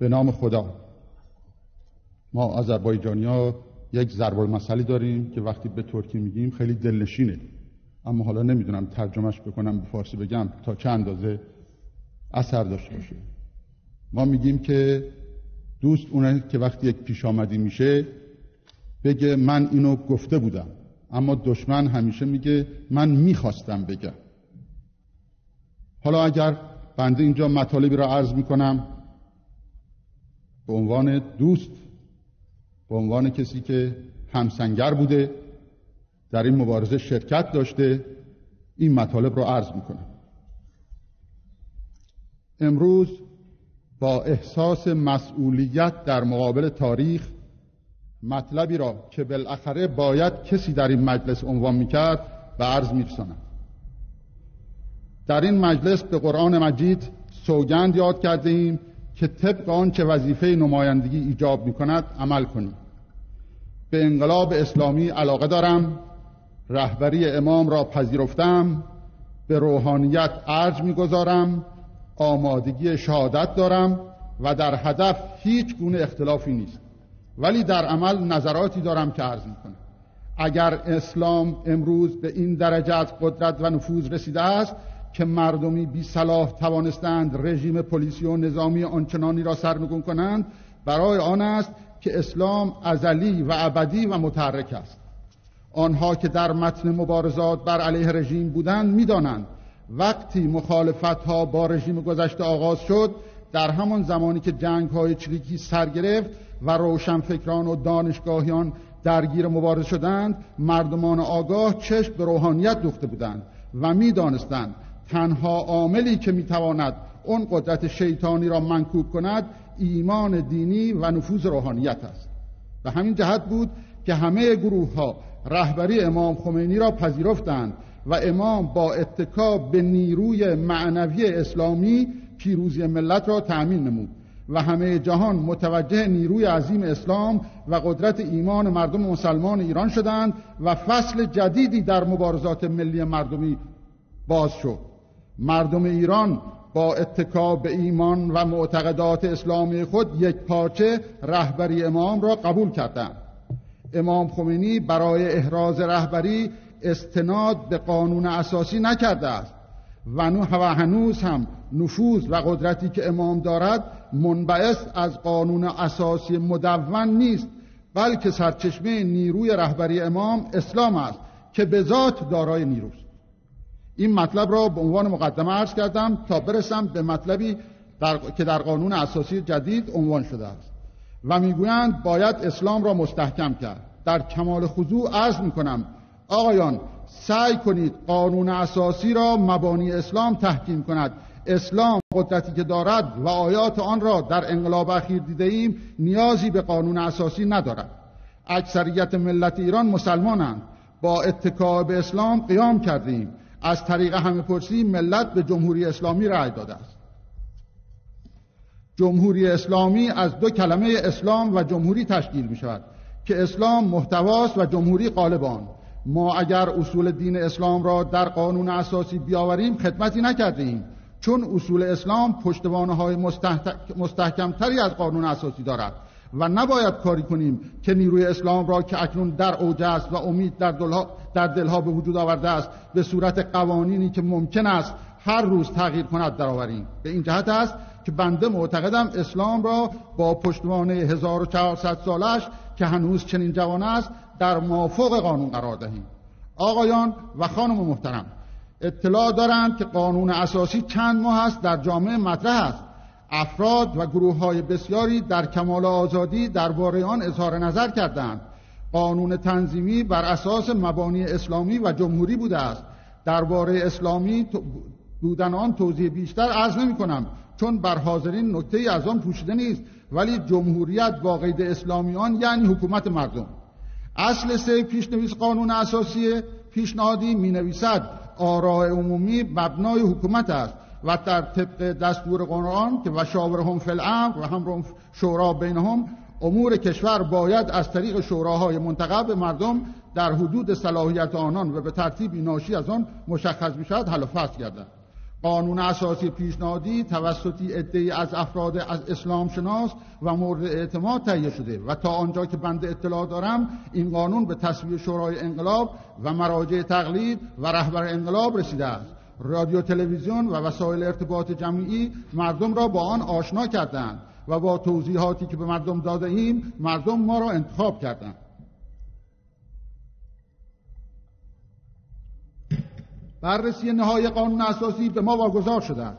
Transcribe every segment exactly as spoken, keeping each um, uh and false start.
به نام خدا. ما آذربایجانی‌ها یک ضرب المثلی داریم که وقتی به ترکی میگیم خیلی دلنشینه، اما حالا نمیدونم ترجمهش بکنم به فارسی بگم تا چه اندازه اثر داشته باشه. ما میگیم که دوست اونه که وقتی یک پیش آمدی میشه بگه من اینو گفته بودم، اما دشمن همیشه میگه من میخواستم بگم. حالا اگر بنده اینجا مطالبی را عرض میکنم به عنوان دوست، به عنوان کسی که همسنگر بوده، در این مبارزه شرکت داشته، این مطالب را عرض میکنم. امروز با احساس مسئولیت در مقابل تاریخ مطلبی را که بالاخره باید کسی در این مجلس عنوان میکرد به عرض میرسانم. در این مجلس به قرآن مجید سوگند یاد کرده ایم که طبق آنچه وظیفه نمایندگی ایجاب میکند عمل کنیم. به انقلاب اسلامی علاقه دارم، رهبری امام را پذیرفتم، به روحانیت ارج میگذارم، آمادگی شهادت دارم و در هدف هیچ گونه اختلافی نیست، ولی در عمل نظراتی دارم که عرض میکنم. اگر اسلام امروز به این درجه از قدرت و نفوذ رسیده است که مردمی بی صلاح توانستند رژیم پلیسی و نظامی آنچنانی را سرنگون کنند، برای آن است که اسلام ازلی و ابدی و متحرک است. آنها که در متن مبارزات بر علیه رژیم بودند میدانند وقتی مخالفت‌ها با رژیم گذشته آغاز شد، در همان زمانی که جنگ‌های چریکی سر گرفت و روشنفکران و دانشگاهیان درگیر مبارزه شدند، مردمان آگاه چشم به روحانیت دوخته بودند و می‌دانستند تنها عاملی که می‌تواند اون قدرت شیطانی را منکوب کند ایمان دینی و نفوذ روحانیت است. به همین جهت بود که همه گروه‌ها رهبری امام خمینی را پذیرفتند و امام با اتکا به نیروی معنوی اسلامی پیروزی ملت را تأمین نمود و همه جهان متوجه نیروی عظیم اسلام و قدرت ایمان مردم مسلمان ایران شدند و فصل جدیدی در مبارزات ملی مردمی باز شد. مردم ایران با اتکا به ایمان و معتقدات اسلامی خود یک پارچه رهبری امام را قبول کردند. امام خمینی برای احراز رهبری استناد به قانون اساسی نکرده است و هنوز هم نفوذ و قدرتی که امام دارد منبعث از قانون اساسی مدون نیست، بلکه سرچشمه نیروی رهبری امام اسلام است که به ذات دارای نیروست. این مطلب را به عنوان مقدمه عرض کردم تا برسم به مطلبی در... که در قانون اساسی جدید عنوان شده است و میگویند باید اسلام را مستحکم کرد. در کمال خضوع عرض میکنم آقایان، سعی کنید قانون اساسی را مبانی اسلام تحکیم کند. اسلام قدرتی که دارد و آیات آن را در انقلاب اخیر دیده ایم نیازی به قانون اساسی ندارد. اکثریت ملت ایران مسلمانند، با اتکا به اسلام قیام کرده ایم. از طریق همه پرسی ملت به جمهوری اسلامی رأی داده است. جمهوری اسلامی از دو کلمه اسلام و جمهوری تشکیل می شود که اسلام محتواست و جمهوری قالب آن. ما اگر اصول دین اسلام را در قانون اساسی بیاوریم خدمتی نکرده ایم، چون اصول اسلام پشتوانه‌های مستحکم تری از قانون اساسی دارد و نباید کاری کنیم که نیروی اسلام را که اکنون در اوج است و امید در دلها, در دلها به وجود آورده است به صورت قوانینی که ممکن است هر روز تغییر کند درآوریم. به این جهت است که بنده معتقدم اسلام را با پشتوانه هزار و چهارصد سالش که هنوز چنین جوان است در مافوق قانون قرار دهیم. آقایان و خانم محترم، اطلاع دارند که قانون اساسی چند ماه است در جامعه مطرح است. افراد و گروه‌های بسیاری در کمال آزادی درباره آن اظهار نظر کردند. قانون تنظیمی بر اساس مبانی اسلامی و جمهوری بوده است. درباره اسلامی بودن آن توضیح بیشتر عرض نمی‌کنم چون بر حاضرین نکته‌ای از آن پوشیده نیست، ولی جمهوریت با قید اسلامی آن یعنی حکومت مردم. اصل سه پیشنویس قانون اساسی پیشنهادی می‌نویسد آراء عمومی مبنای حکومت است و در طبق دستور قرآن که و شاورهم فی الامر و هم شورا بینهم، امور کشور باید از طریق شوراهای منتخب به مردم در حدود صلاحیت آنان و به ترتیبی ناشی از آن مشخص می‌شود حل و فصل گردد. قانون اساسی پیشنهادی توسطی عده‌ای از افراد از اسلام شناس و مورد اعتماد تهیه شده و تا آنجا که بنده اطلاع دارم این قانون به تصویب شورای انقلاب و مراجع تقلید و رهبر انقلاب رسیده است. رادیو، تلویزیون و وسایل ارتباط جمعی مردم را با آن آشنا کردند و با توضیحاتی که به مردم داده ایم مردم ما را انتخاب کردند. بررسی نهایی قانون اساسی به ما واگذار شده است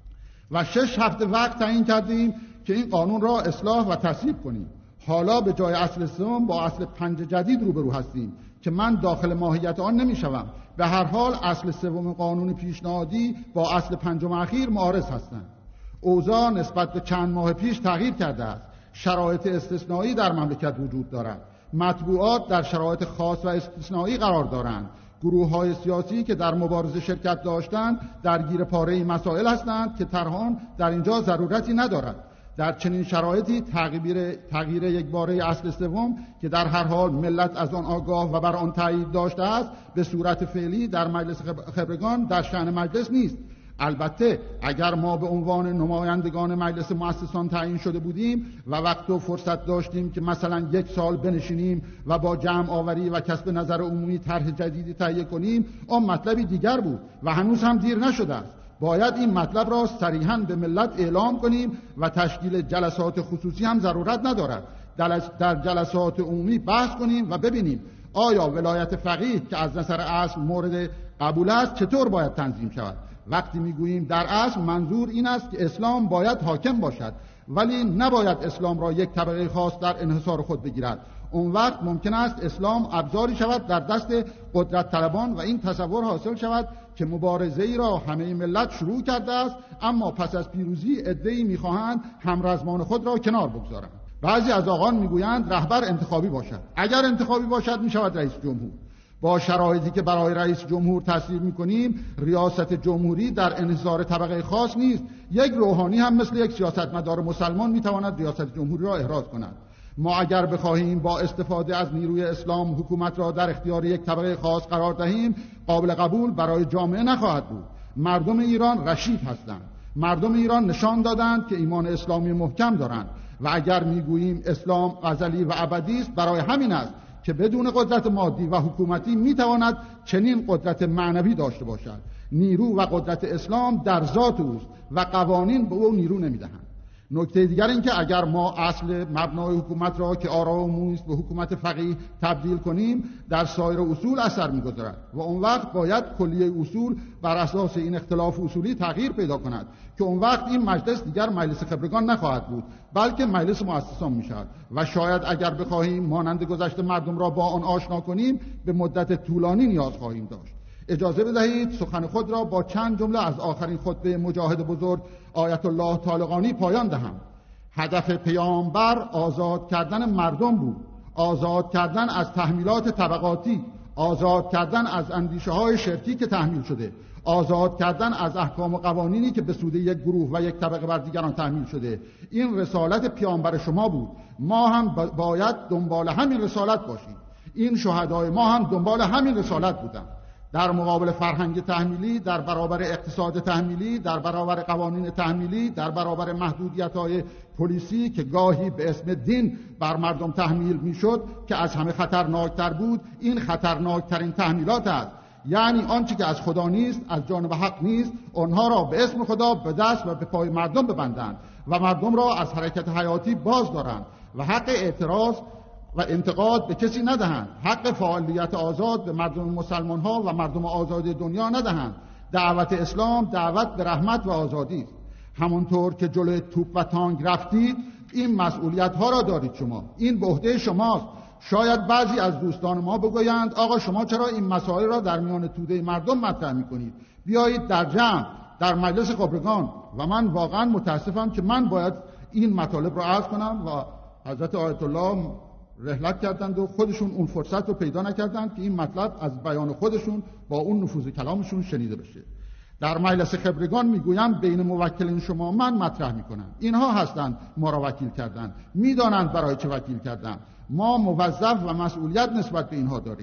و شش هفته وقت تعیین کردیم که این قانون را اصلاح و تصویب کنیم. حالا به جای اصل سوم با اصل پنج جدید روبرو هستیم که من داخل ماهیت آن نمیشوم. به هر حال اصل سوم قانون پیشنهادی با اصل پنجم اخیر معارض هستند. اوضاع نسبت به چند ماه پیش تغییر کرده است. شرایط استثنایی در مملکت وجود دارد. مطبوعات در شرایط خاص و استثنایی قرار دارند. گروه‌های سیاسی که در مبارزه شرکت داشتند درگیر پاره مسائل هستند که طرحان در اینجا ضرورتی ندارد. در چنین شرایطی تغییر تغییر یک باره اصل سوم که در هر حال ملت از آن آگاه و بر آن تایید داشته است به صورت فعلی در مجلس خبرگان در شأن مجلس نیست. البته اگر ما به عنوان نمایندگان مجلس مؤسسان تعیین شده بودیم و وقت و فرصت داشتیم که مثلا یک سال بنشینیم و با جمع آوری و کسب نظر عمومی طرح جدیدی تهیه کنیم آن مطلبی دیگر بود و هنوز هم دیر نشده است. باید این مطلب را صریحاً به ملت اعلام کنیم و تشکیل جلسات خصوصی هم ضرورت ندارد. در جلسات عمومی بحث کنیم و ببینیم آیا ولایت فقیه که از نظر اصل مورد قبول است چطور باید تنظیم شود. وقتی میگوییم در اصل منظور این است که اسلام باید حاکم باشد ولی نباید اسلام را یک طبقه خاص در انحصار خود بگیرد. اون وقت ممکن است اسلام ابزاری شود در دست قدرت طلبان و این تصور حاصل شود که مبارزه ای را همه ملت شروع کرده است اما پس از پیروزی عده‌ای میخواهند همرزمان خود را کنار بگذارند. بعضی از آقایان میگویند رهبر انتخابی باشد. اگر انتخابی باشد میشود رئیس جمهور. با شرایطی که برای رئیس جمهور تصویب میکنیم ریاست جمهوری در انحصار طبقه خاص نیست. یک روحانی هم مثل یک سیاستمدار مسلمان میتواند ریاست جمهوری را احراز کند. ما اگر بخواهیم با استفاده از نیروی اسلام حکومت را در اختیار یک طبقه خاص قرار دهیم قابل قبول برای جامعه نخواهد بود. مردم ایران رشید هستند. مردم ایران نشان دادند که ایمان اسلامی محکم دارند و اگر میگوییم اسلام ازلی و ابدی است برای همین است که بدون قدرت مادی و حکومتی میتواند چنین قدرت معنوی داشته باشد. نیرو و قدرت اسلام در ذات اوست و قوانین به او نیرو نمیدهند. نکته دیگر این که اگر ما اصل مبنای حکومت را که آرا عمومی است به حکومت فقیه تبدیل کنیم در سایر اصول اثر می‌گذارد و اون وقت باید کلیه اصول بر اساس این اختلاف اصولی تغییر پیدا کند که اون وقت این مجلس دیگر مجلس خبرگان نخواهد بود بلکه مجلس مؤسسان می‌شود و شاید اگر بخواهیم مانند گذشته مردم را با آن آشنا کنیم به مدت طولانی نیاز خواهیم داشت. اجازه بدهید سخن خود را با چند جمله از آخرین خطبه مجاهد بزرگ آیت الله طالقانی پایان دهم. هدف پیامبر آزاد کردن مردم بود، آزاد کردن از تحمیلات طبقاتی، آزاد کردن از اندیشه های شرکی که تحمیل شده، آزاد کردن از احکام و قوانینی که به سود یک گروه و یک طبقه بر دیگران تحمیل شده. این رسالت پیامبر شما بود. ما هم باید دنبال همین رسالت باشیم. این شهدای ما هم دنبال همین رسالت بودند. در مقابل فرهنگ تحمیلی، در برابر اقتصاد تحمیلی، در برابر قوانین تحمیلی، در برابر محدودیت‌های پلیسی که گاهی به اسم دین بر مردم تحمیل میشد که از همه خطرناکتر بود، این خطرناکترین تحمیلات است. یعنی آنچه که از خدا نیست، از جانب حق نیست، آنها را به اسم خدا به دست و به پای مردم ببندند و مردم را از حرکت حیاتی باز دارند و حق اعتراض و انتقاد به کسی ندهند، حق فعالیت آزاد به مردم مسلمان ها و مردم آزاد دنیا ندهند. دعوت اسلام دعوت به رحمت و آزادی است. همونطور که جلوی توپ و تانک رفتید این مسئولیت ها را دارید شما، این به عهده شماست. شاید بعضی از دوستان ما بگویند آقا شما چرا این مسائل را در میان توده مردم مطرح میکنید؟ بیایید در جمع در مجلس خبرگان. و من واقعا متاسفم که من باید این مطالب را عرض کنم و حضرت آیت الله رحلت کردند و خودشون اون فرصت رو پیدا نکردند که این مطلب از بیان خودشون با اون نفوذ کلامشون شنیده بشه. در مجلس خبرگان میگویم بین موکلین شما من مطرح میکنم. اینها هستند ما را وکیل کردند، میدانند برای چه وکیل کردند. ما موظف و مسئولیت نسبت به اینها داریم.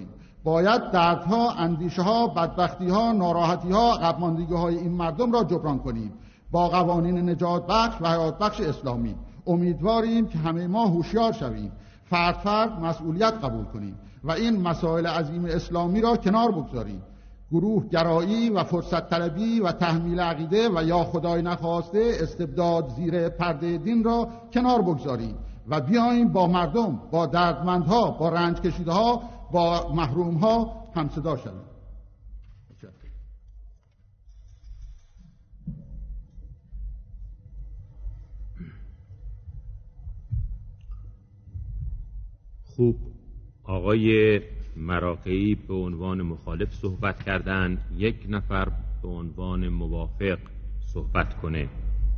باید دردها، اندیشه‌ها، بدبختی‌ها، ناراحتی‌ها، عقب‌ماندگی‌های این مردم را جبران کنیم با قوانین نجات بخش و حیات بخش اسلامی. امیدواریم که همه ما هوشیار شویم، فرد فرد مسئولیت قبول کنیم و این مسائل عظیم اسلامی را کنار بگذاریم. گروه گرایی و فرصت طلبی و تحمیل عقیده و یا خدای نخواسته استبداد زیر پرده دین را کنار بگذاریم و بیاییم با مردم، با دردمندها، با رنج کشیده‌ها، با محروم‌ها همصدا شویم. خوب، آقای مراقعی به عنوان مخالف صحبت کردن، یک نفر به عنوان موافق صحبت کنه.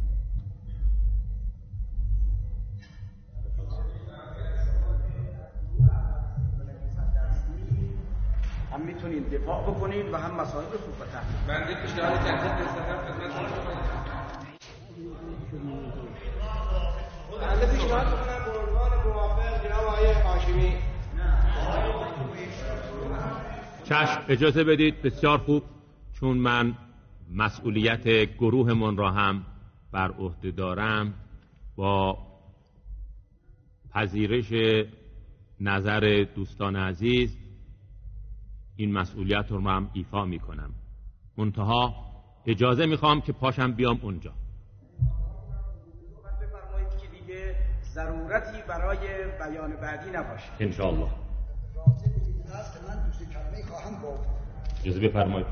هم میتونیم دفاع بکنیم و هم مسائل رو صحبت کنیم. بنده پیشنهاد تنظیم رسالت خدمتتون می‌کنم. بنده پیشنهاد می‌کنم به عنوان موافق جناب آقای هاشمی. چشم، اجازه بدید. بسیار خوب، چون من مسئولیت گروهمون را هم بر عهده دارم، با پذیرش نظر دوستان عزیز این مسئولیت رو هم ایفا می کنم. منتها اجازه میخوام که پاشم بیام اونجا. بفرمایید که دیگه ضرورتی برای بیان بعدی نباشه. انشاءالله. من دوست کلمه خواهم گفت. اجازه بفرمایید.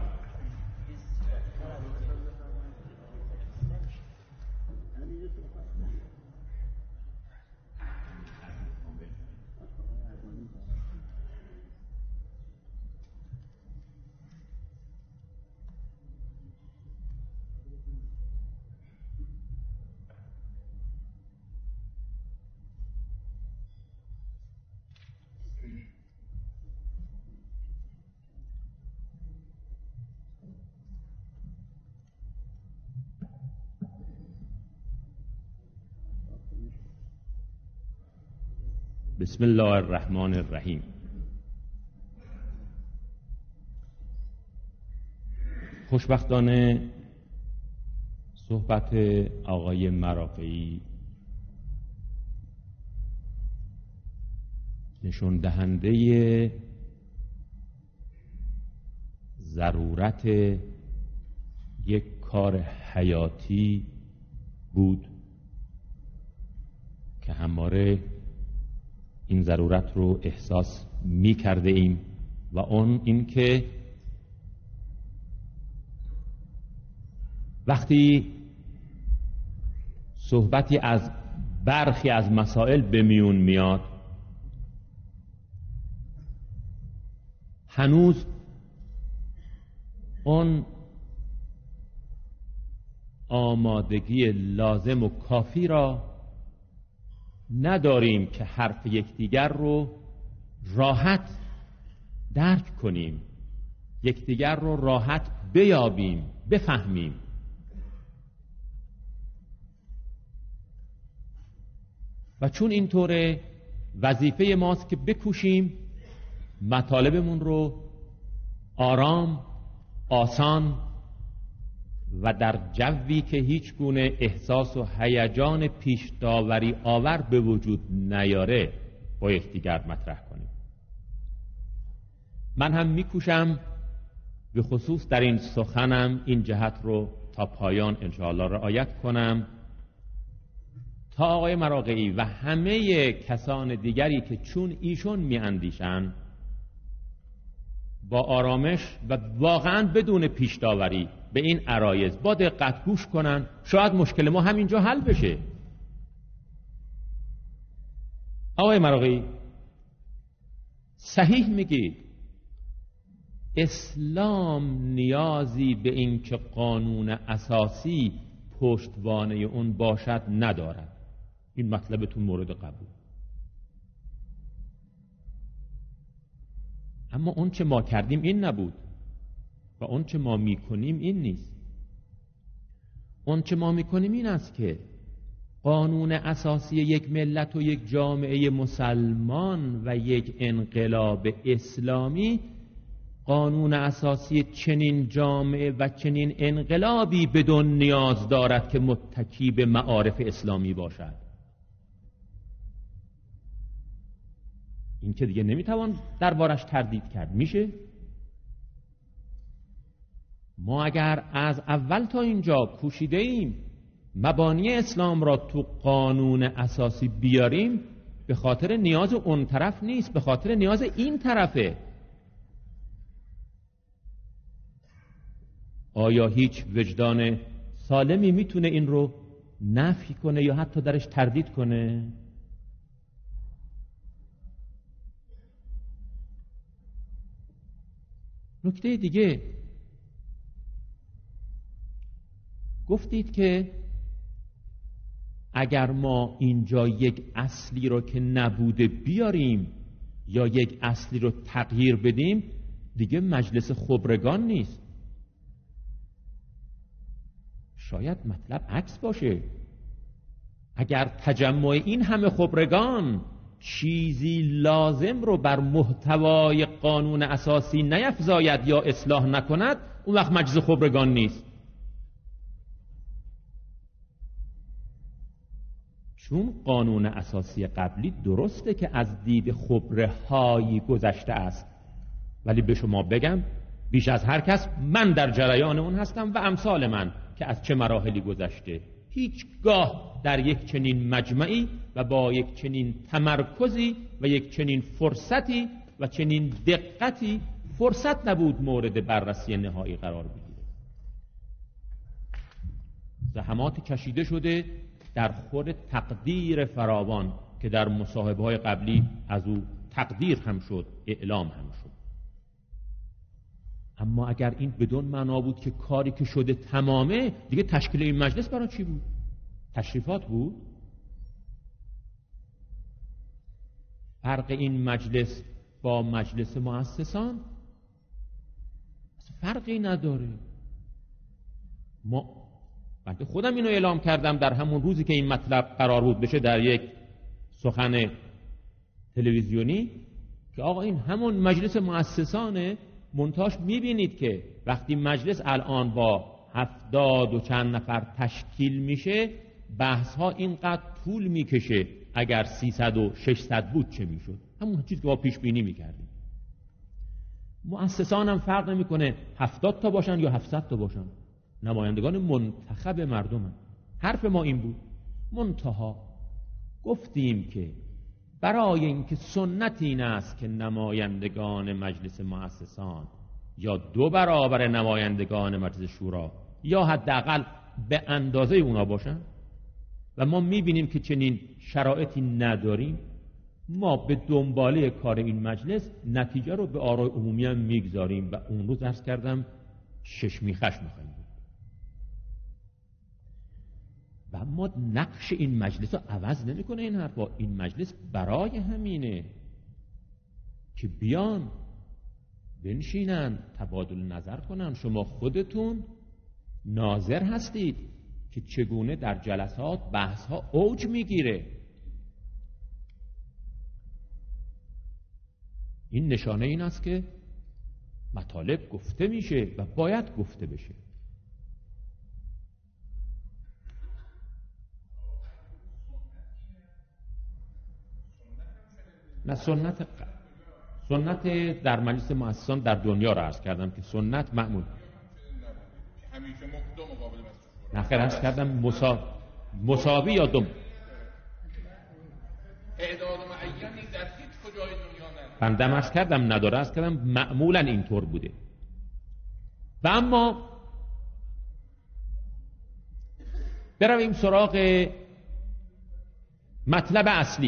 بسم الله الرحمن الرحیم. خوشبختانه صحبت آقای مراقعی نشون دهنده ضرورت یک کار حیاتی بود که همواره این ضرورت رو احساس می کرده ایم و اون این که وقتی صحبتی از برخی از مسائل به میون میاد، هنوز اون آمادگی لازم و کافی را نداریم که حرف یکدیگر رو راحت درک کنیم، یکدیگر رو راحت بیابیم، بفهمیم. و چون اینطوره، وظیفه ماست که بکوشیم مطالبمون رو آرام، آسان و در جوی که هیچ گونه احساس و هیجان پیش داوری آور به وجود نیاره با یکدیگر مطرح کنیم. من هم میکوشم به خصوص در این سخنم این جهت رو تا پایان انشاءالله رعایت کنم تا آقای مراقعی و همه کسان دیگری که چون ایشون میاندیشن با آرامش و واقعا بدون پیش داوری به این عرایض با دقت گوش کنن، شاید مشکل ما همینجا حل بشه. آقای مراقعی، صحیح میگید اسلام نیازی به این که قانون اساسی پشتوانه اون باشد ندارد. این مطلبتون مورد قبول. اما اون چه ما کردیم این نبود و اون چه ما میکنیم این نیست. اون چه ما میکنیم این است که قانون اساسی یک ملت و یک جامعه مسلمان و یک انقلاب اسلامی قانون اساسی چنین جامعه و چنین انقلابی بدون نیاز دارد که متکی به معارف اسلامی باشد. این که دیگه نمیتوان دربارش تردید کرد. میشه ما اگر از اول تا اینجا کوشیده ایم مبانی اسلام را تو قانون اساسی بیاریم، به خاطر نیاز اون طرف نیست، به خاطر نیاز این طرفه. آیا هیچ وجدان سالمی میتونه این رو نفی کنه یا حتی درش تردید کنه؟ نکته دیگه، گفتید که اگر ما اینجا یک اصلی رو که نبوده بیاریم یا یک اصلی رو تغییر بدیم دیگه مجلس خبرگان نیست. شاید مطلب عکس باشه. اگر تجمع این همه خبرگان چیزی لازم رو بر محتوای قانون اساسی نیفزاید یا اصلاح نکند، اون وقت مجلس خبرگان نیست. چون قانون اساسی قبلی درسته که از دید خبره هایی گذشته است، ولی به شما بگم بیش از هر کس من در جریان اون هستم و امثال من که از چه مراحلی گذشته. هیچگاه در یک چنین مجمعی و با یک چنین تمرکزی و یک چنین فرصتی و چنین دقتی فرصت نبود مورد بررسی نهایی قرار بگیره. زحمات کشیده شده در خور تقدیر فراوان که در مصاحبه‌های قبلی از او تقدیر هم شد، اعلام هم شد. اما اگر این بدون معنا بود که کاری که شده تمامه، دیگه تشکیل این مجلس برای چی بود؟ تشریفات بود؟ فرق این مجلس با مجلس مؤسسان فرقی نداره. ما بلکه خودم اینو اعلام کردم در همون روزی که این مطلب قرار بود بشه در یک سخن تلویزیونی که آقا این همون مجلس مؤسسانه. منتاش میبینید که وقتی مجلس الان با هفتاد و چند نفر تشکیل میشه، بحث ها اینقدر طول میکشه. اگر سیصد و ششصد بود چه میشد؟ همون چیزی که ما پیش بینی میکردیم. مؤسسان هم فرق نمیکنه هفتاد تا باشن یا هفتصد تا باشن، نمایندگان منتخب مردم هم. حرف ما این بود. منتها گفتیم که برای اینکه سنت این است که نمایندگان مجلس مؤسسان یا دو برابر نمایندگان مجلس شورا یا حداقل به اندازه اونا باشن و ما میبینیم که چنین شرایطی نداریم، ما به دنباله کار این مجلس نتیجه رو به آرای عمومی هم میگذاریم و اون روز عرض کردم شش میخش میخوایم بود. و اما نقش این مجلس رو عوض نمیکنه این حرفا. این مجلس برای همینه که بیان بنشینن تبادل نظر کنن. شما خودتون ناظر هستید که چگونه در جلسات بحث ها اوج میگیره. این نشانه این است که مطالب گفته میشه و باید گفته بشه. نه سنت سنت در مجلس مؤسسان در دنیا را عرض کردم که سنت معمول همیشه دو مقابل نه خیر عرض کردم مسا... مساوی یا دو اعداد معینی در هیچ کجای دنیا نداره. بندم عرض کردم نداره، عرض کردم معمولا اینطور بوده. و اما برویم سراغ مطلب اصلی.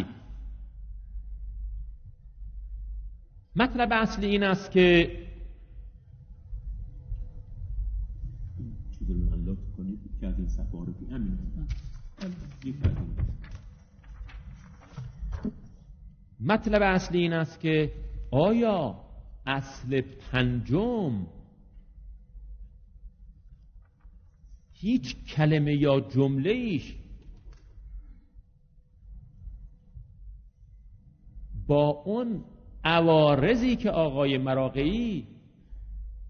مطلب اصلی این است که مطلب اصلی این است که آیا اصل پنجم هیچ کلمه یا جمله ایش با اون عوارضی که آقای مراغه‌ای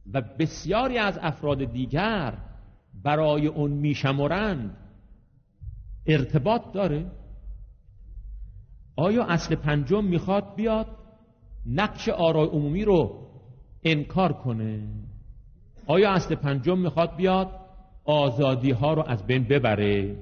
و بسیاری از افراد دیگر برای اون میشمرند ارتباط داره؟ آیا اصل پنجم میخواد بیاد نقش آرای عمومی رو انکار کنه؟ آیا اصل پنجم میخواد بیاد آزادی ها رو از بین ببره؟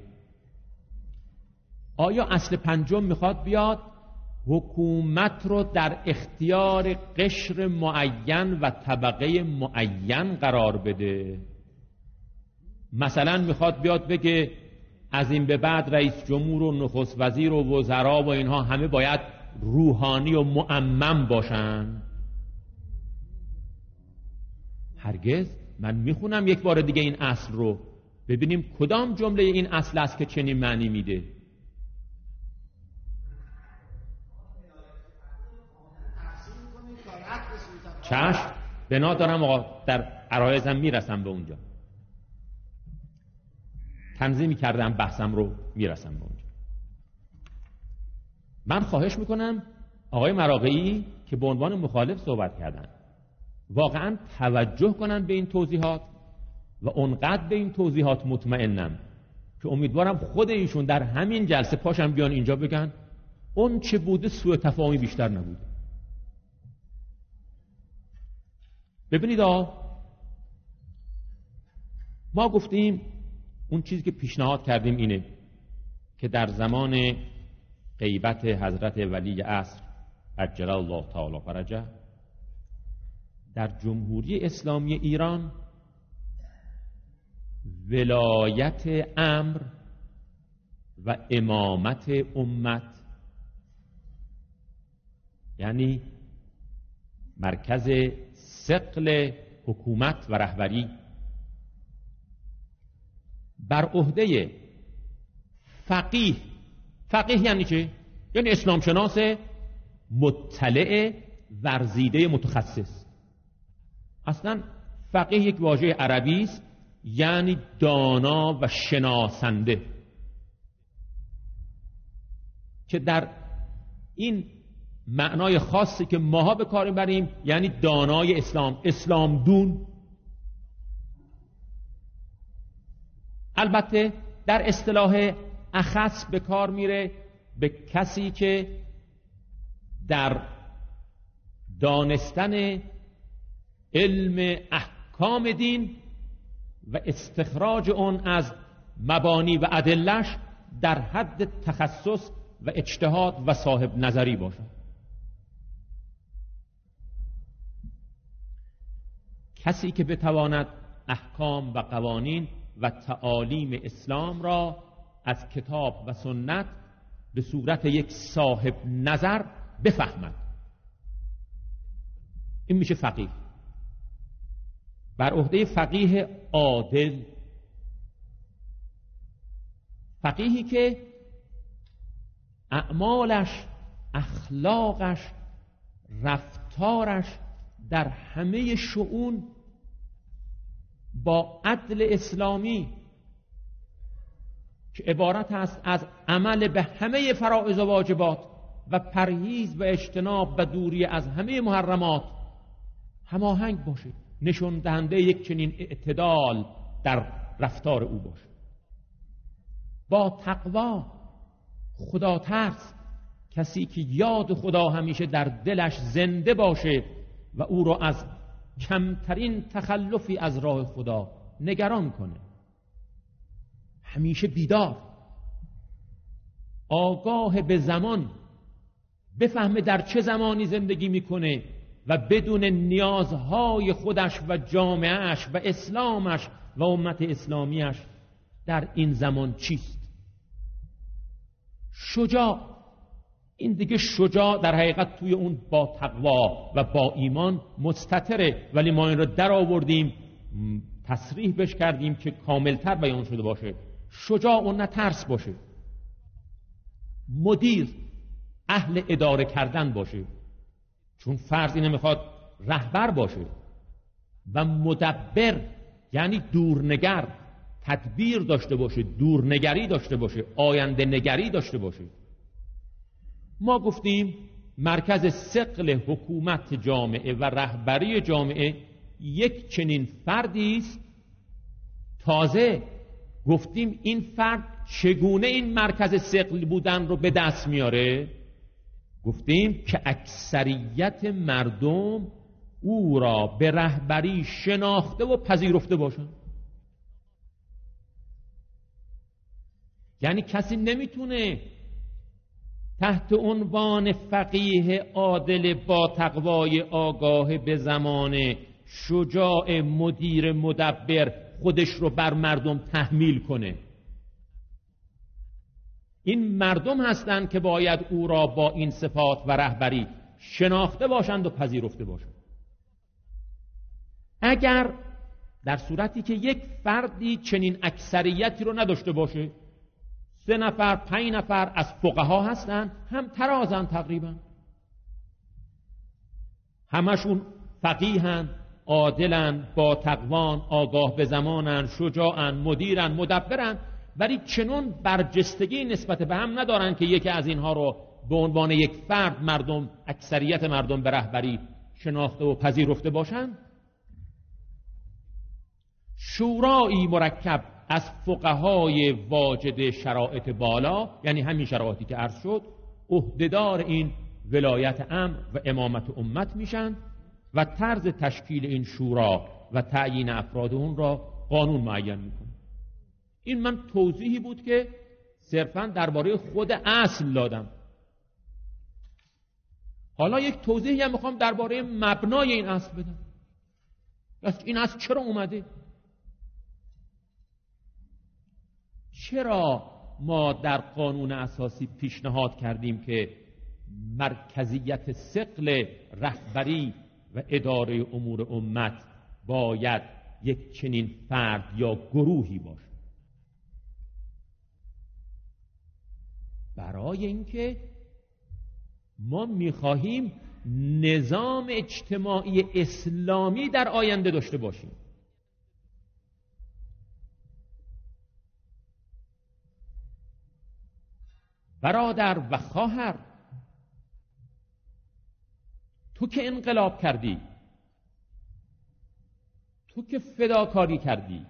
آیا اصل پنجم میخواد بیاد حکومت رو در اختیار قشر معین و طبقه معین قرار بده؟ مثلا میخواد بیاد بگه از این به بعد رئیس جمهور و نخست وزیر و وزرا و اینها همه باید روحانی و مؤمن باشن؟ هرگز. من میخونم یک بار دیگه این اصل رو، ببینیم کدام جمله این اصل است که چنین معنی میده. چشم، بنا دارم آقا، در عرایزم میرسم به اونجا، تنظیمی کردم بحثم رو، میرسم به اونجا. من خواهش میکنم آقای مراغه‌ای که به عنوان مخالف صحبت کردن واقعا توجه کنن به این توضیحات و اونقدر به این توضیحات مطمئنم که امیدوارم خود ایشون در همین جلسه پاشم بیان اینجا بگن اون چه بوده سوء تفاهمی بیشتر نبوده. ببینید آقا، ما گفتیم اون چیزی که پیشنهاد کردیم اینه که در زمان غیبت حضرت ولی عصر عجل الله تعالی فرجه در جمهوری اسلامی ایران ولایت امر و امامت امت، یعنی مرکز ثقل حکومت و رهبری، بر عهده فقیه. فقیه یعنی چه؟ یعنی اسلام شناس مطلع ورزیده متخصص. اصلا فقیه یک واژه عربی است، یعنی دانا و شناسنده، که در این معنای خاصی که ماها به کار میبریم یعنی دانای اسلام، اسلام دون. البته در اصطلاح اخص به کار میره به کسی که در دانستن علم احکام دین و استخراج اون از مبانی و ادلش در حد تخصص و اجتهاد و صاحب نظری باشد. کسی که بتواند احکام و قوانین و تعالیم اسلام را از کتاب و سنت به صورت یک صاحب نظر بفهمد، این میشه فقیه. بر عهده فقیه عادل، فقیهی که اعمالش، اخلاقش، رفتارش در همه شؤون با عدل اسلامی که عبارت است از عمل به همه فرائض و واجبات و پرهیز و اجتناب و دوری از همه محرمات هماهنگ باشه، نشون دهنده یک چنین اعتدال در رفتار او باشه. با تقوا، خدا ترس، کسی که یاد خدا همیشه در دلش زنده باشه و او را از کمترین تخلفی از راه خدا نگران کنه، همیشه بیدار، آگاه به زمان، بفهمه در چه زمانی زندگی میکنه و بدون نیازهای خودش و جامعهش و اسلامش و امت اسلامیش در این زمان چیست. شجاع، این دیگه شجاع در حقیقت توی اون با تقوا و با ایمان مستتره، ولی ما این رو در آوردیم تصریح بش کردیم که کاملتر بیان شده باشه. شجاع و نه ترس باشه، مدیر، اهل اداره کردن باشه، چون فرض اینه میخواد رهبر باشه، و مدبر یعنی دورنگر، تدبیر داشته باشه، دورنگری داشته باشه، آینده نگری داشته باشه. ما گفتیم مرکز ثقل حکومت جامعه و رهبری جامعه یک چنین فردی است. تازه گفتیم این فرد چگونه این مرکز ثقل بودن رو به دست میاره؟ گفتیم که اکثریت مردم او را به رهبری شناخته و پذیرفته باشند. یعنی کسی نمیتونه تحت عنوان فقیه عادل با تقوای آگاه به زمان شجاع مدیر مدبر خودش رو بر مردم تحمیل کنه. این مردم هستند که باید او را با این صفات و رهبری شناخته باشند و پذیرفته باشند. اگر در صورتی که یک فردی چنین اکثریتی رو نداشته باشه، سه نفر پنج نفر از فقها هستن، هم ترازن، تقریبا همشون فقیهن، عادلن، با تقوان، آگاه به زمانن، شجاعن، مدیرن، مدبرن، ولی چنون برجستگی نسبت به هم ندارن که یکی از اینها رو به عنوان یک فرد مردم، اکثریت مردم به رهبری شناخته و پذیرفته باشن. شورایی مرکب از فقهای واجد شرایط بالا، یعنی همین شرایطی که عرض شد، عهدهدار این ولایت امر و امامت امت میشن و طرز تشکیل این شورا و تعیین افراد اون را قانون معین میکنه. این من توضیحی بود که صرفاً درباره خود اصل دادم. حالا یک توضیحی هم میخوام درباره مبنای این اصل بدم. پس این اصل چرا اومده؟ چرا ما در قانون اساسی پیشنهاد کردیم که مرکزیت ثقل رهبری و اداره امور امت باید یک چنین فرد یا گروهی باشه؟ برای اینکه ما میخواهیم نظام اجتماعی اسلامی در آینده داشته باشیم. برادر و خواهر، تو که انقلاب کردی، تو که فداکاری کردی،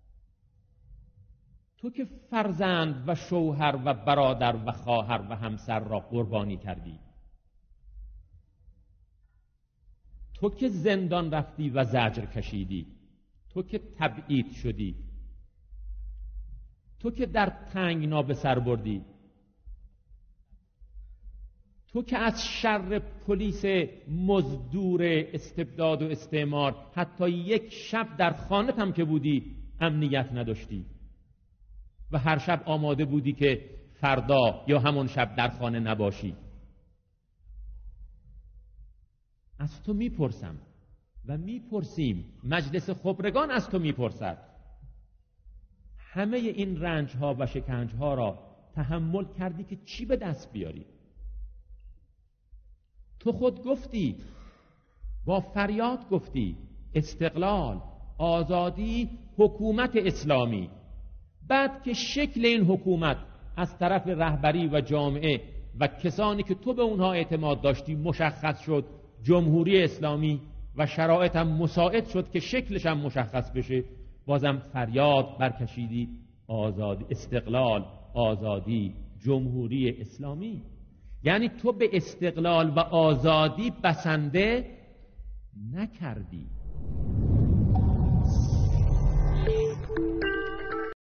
تو که فرزند و شوهر و برادر و خواهر و همسر را قربانی کردی، تو که زندان رفتی و زجر کشیدی، تو که تبعید شدی، تو که در تنگنا به سر بردی، تو که از شر پلیس مزدور استبداد و استعمار حتی یک شب در خانت هم که بودی امنیت نداشتی و هر شب آماده بودی که فردا یا همون شب در خانه نباشی. از تو میپرسم و میپرسیم، مجلس خبرگان از تو میپرسد، همه این رنج ها و شکنج ها را تحمل کردی که چی به دست بیاری؟ تو خود گفتی، با فریاد گفتی استقلال، آزادی، حکومت اسلامی. بعد که شکل این حکومت از طرف رهبری و جامعه و کسانی که تو به اونها اعتماد داشتی مشخص شد، جمهوری اسلامی، و شرایط هم مساعد شد که شکلش هم مشخص بشه، بازم فریاد برکشیدی آزادی، استقلال، آزادی، جمهوری اسلامی. یعنی تو به استقلال و آزادی بسنده نکردی.